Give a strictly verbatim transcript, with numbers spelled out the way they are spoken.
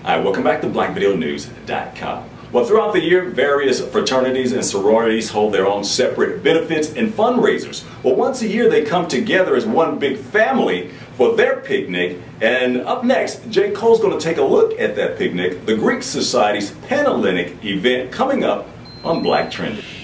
Hi, welcome back to black video news dot com. Well, throughout the year, various fraternities and sororities hold their own separate benefits and fundraisers. Well, once a year they come together as one big family for their picnic. And up next, J. Cole's going to take a look at that picnic, the Greek Society's Panhellenic event coming up on Black Trending.